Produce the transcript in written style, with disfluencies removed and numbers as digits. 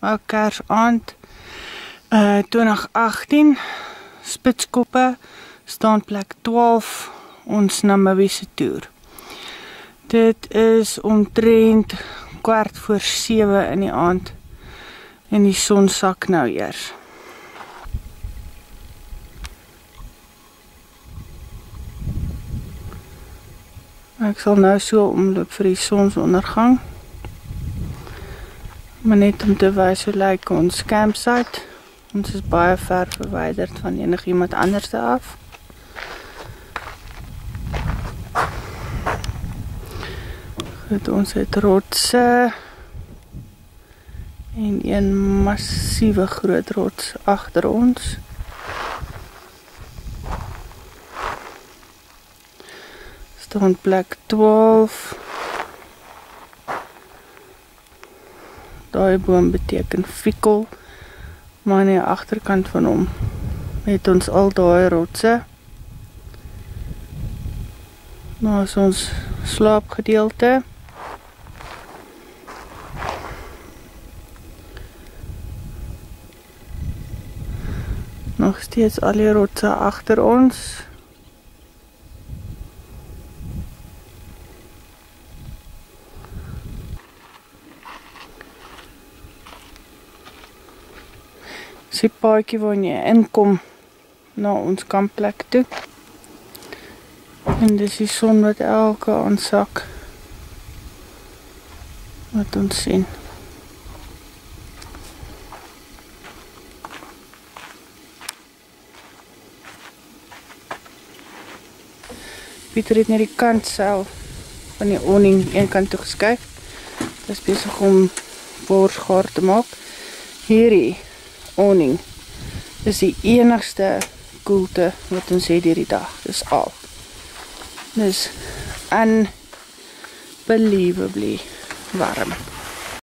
ou Kersaand 2018. Spitskoppe, staan plek 12, ons Namibië se toer. Dit is omtrent 6:15 in die aand en die son sak nou eers. Ek sal nou so omloop vir die sonsondergang. Maar net om te wys hoe lyk ons campsite. Ons is baie ver verwyderd van enigiemand anders af. Goed, ons het rotse en een massiewe groot rots agter ons. Staan plek 12. Daai boom beteken fikkel, maar aan die agterkant van hom het ons al daai rotse. Nou is ons slaapgedeelte. Nog steeds al die rotse agter ons. Die paadjie waarin jy inkom na ons kampplek toe. En dis die son wat elke aansak wat ons sien. Pieter het net die kant self van die awning een kant toe geskuif. Dit is besig om borsgaar te maak. Hierdie awning is die enigste koelte wat ons het hierdie dag. Dis al. Dis unbelievably warm.